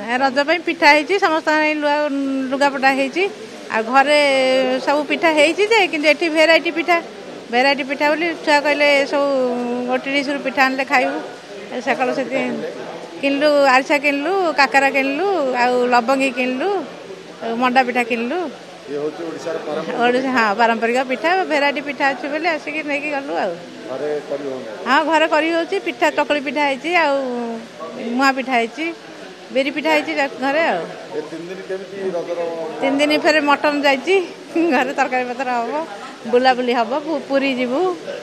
रज पे पिठा है समस्त लुगापटा है घरे सब पिठा है कि भेराइटी पिठा बोली छुआ कहले सब गोटे डिश पिठा आनले खाइबू सकाल से किनलु आरिसा किनलु काकरा किनलु आ लवंगी किनलु मंडा पिठा किनलु हाँ पारंपरिक पिठा भेराइटी पिठा अच्छे बोले आसिक नहीं गलु हाँ घरे कर पिठा चकली पिठा है मुआ पिठा है बेरी पिठा है घरे तीन दिन फिर मटन जाइए घरे तरकारी पतर हम बुलाबुली हम पुरी जीवु